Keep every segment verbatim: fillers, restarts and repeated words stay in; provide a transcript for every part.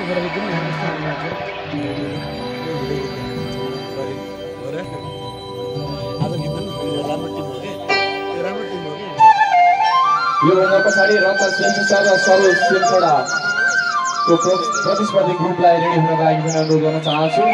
योभन्दा पछाडि रत्न सेन्सर र सरोज सेन्खडाको प्रतिस्पर्धी ग्रुपलाई रेडी हुनको लागि पनि अनुरोध गर्न चाहन्छु।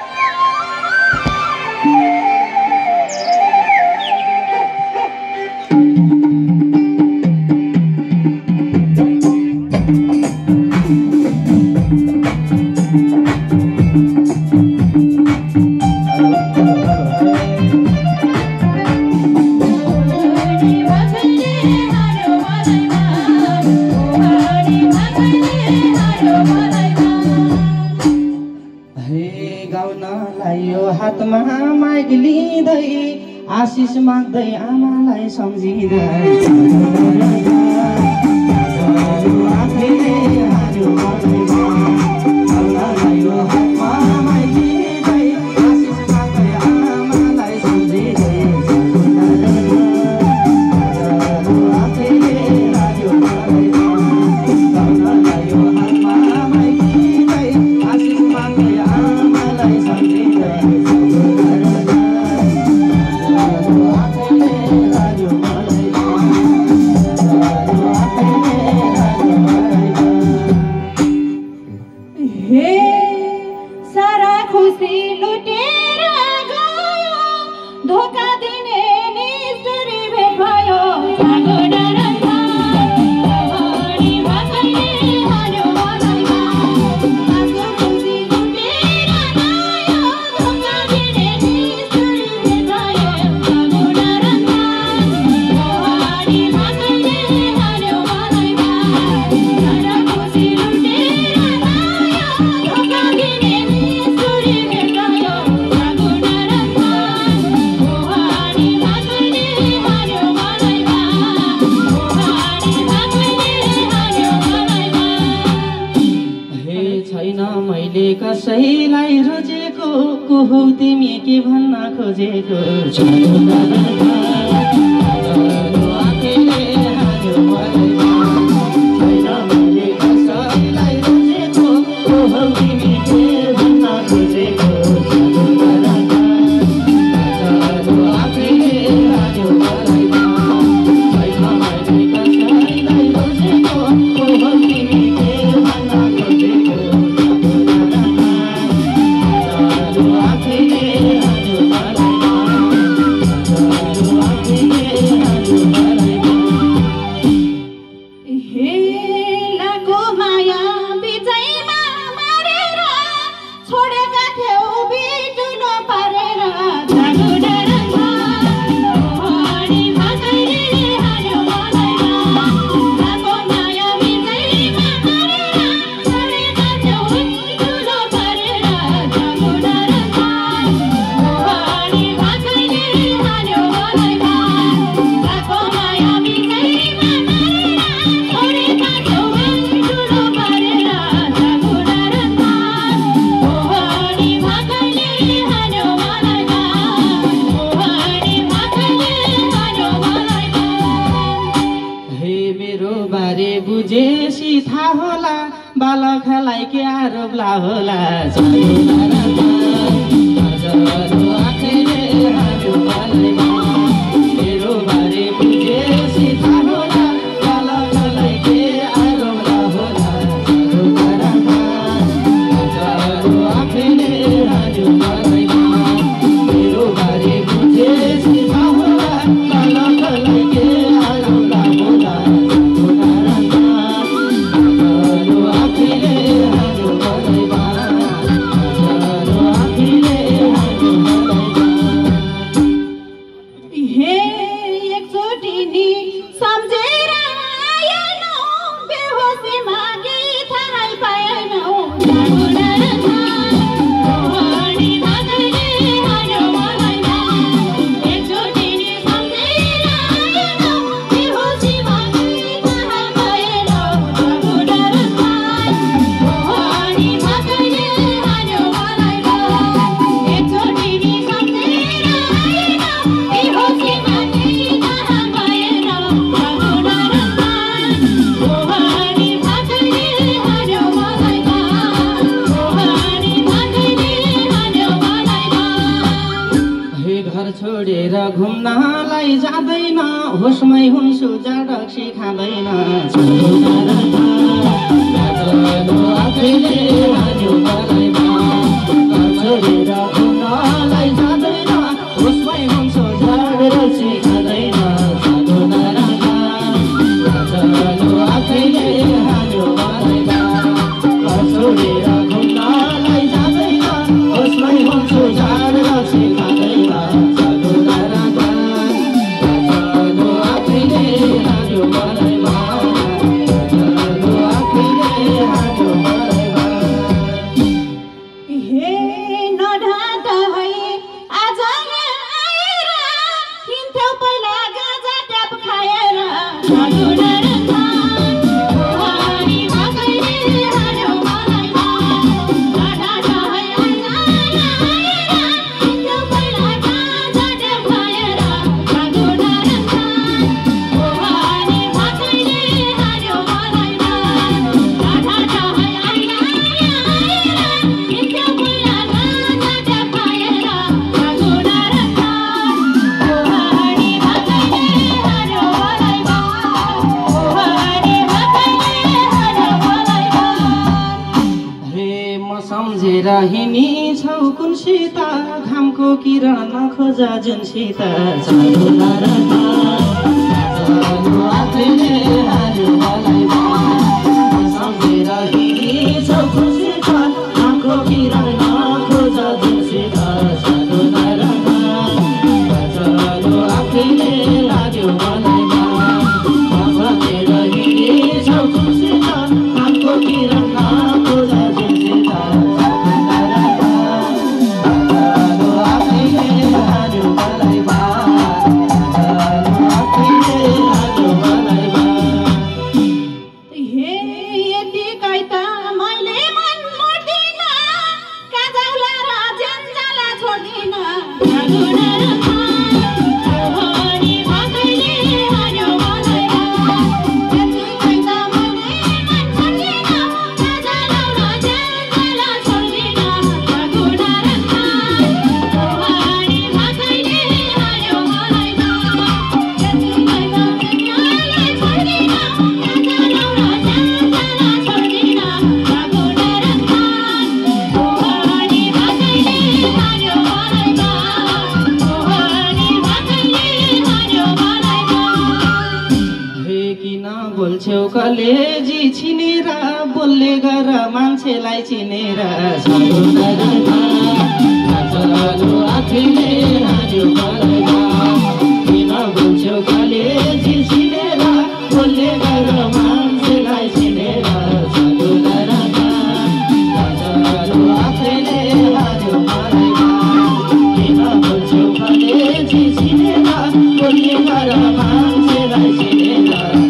हातमा माइक लिँदै आशिष माग्दै आमालाई सम्झिँदै कसैलाई रोजेको को हौ तिमी के भन्न खोजेको बुझेसी थाहा होला बालकलाई के आरोप ला होला मेरो बारे बुझेसी थाहा होला बालकलाई के आरोप ला होला मेरो बारे बुझेसी थाहा होला बालकलाई के आरोप ला होला घुम्नलाई जाँदैन होसमै हुन्छु जाडक्सी खाँदैन आफैले हान्यो गलाइमा छोडेर घुम्नलाई जाँदैन होसमै हुन्छु जाडक्सी खाँदैन आफैले हान्यो गलाइमा छोडेर घुम्नलाई जाँदैन होसमै हुन्छु जाडक्सी खाँदैन हिनी छौ कुनसित घामको किरण नखोजा जुनसित आफैले हान्यो गलाइमा सम्झेर हिनी छौ कुनसित घामको किरण नखोजा जुनसित आफैले हान्यो गलाइमा सम्झेर हिनी छौ कुनसित घामको किरण नखोजा जुनसित कलेजी छिनेर बोल्ने गर मान्छेलाई चिनेर आफैले हान्यो गलाइमा किन बोल्छौ कलेजी छिनेर बोल्ने गर मान्छेलाई चिनेर आफैले हान्यो गलाइमा किन बोल्छौ कलेजी छिनेर बोल्ने गर मान्छेलाई चिनेर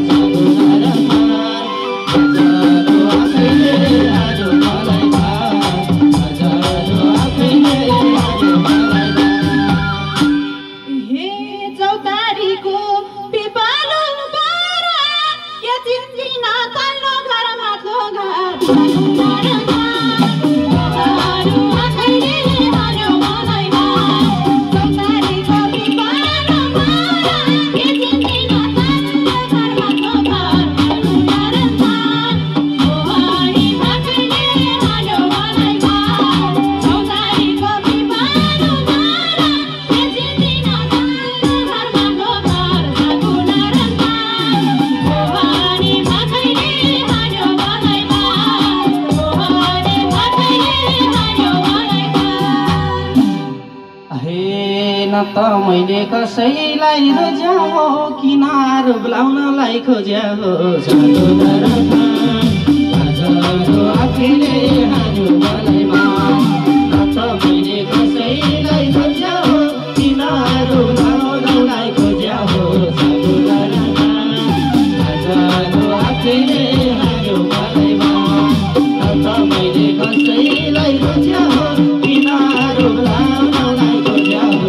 त मैले कसैलाई रोज्याओ किनार बोलाउनलाई खोज्याओ आफैले हान्यो गलाइमा त मैले कसैलाई रोज्याओ किनार बोलाउनलाई खोज्याओ आफैले हान्यो गलाइमा त मैले कसैलाई रोज्याओ किनार बोलाउनलाई खोज्याओ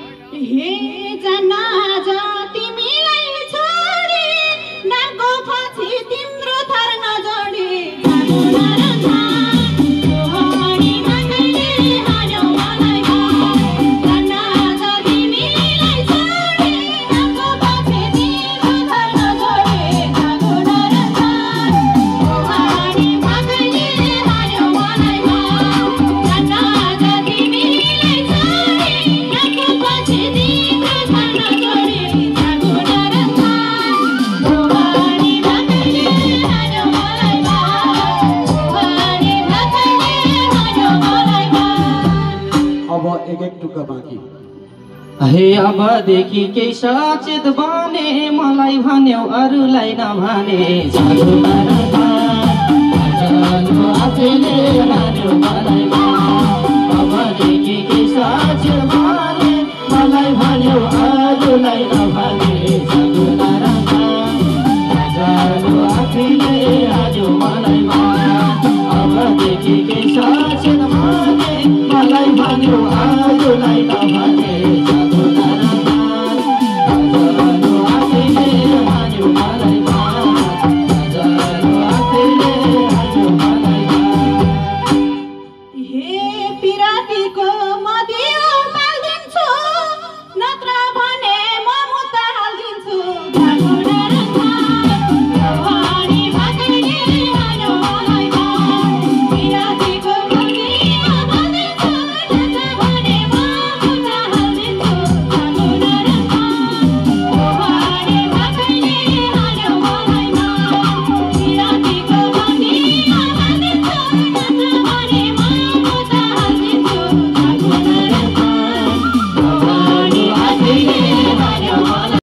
हे जना जा तिमीलाई छोडी नाको बाँकी। हे अबदेखि केही सचेत बने मलाई भन्यौ अरूलाई नभने जानु आफैले हान्यो मलाई अबदेखि केही सचेत बने मलाई भन्यौ अरूलाई नभने जानु आफैले हान्यो मलाई अबदेखि केही सचेत बने मलाई भन्यौ अरूलाई नभने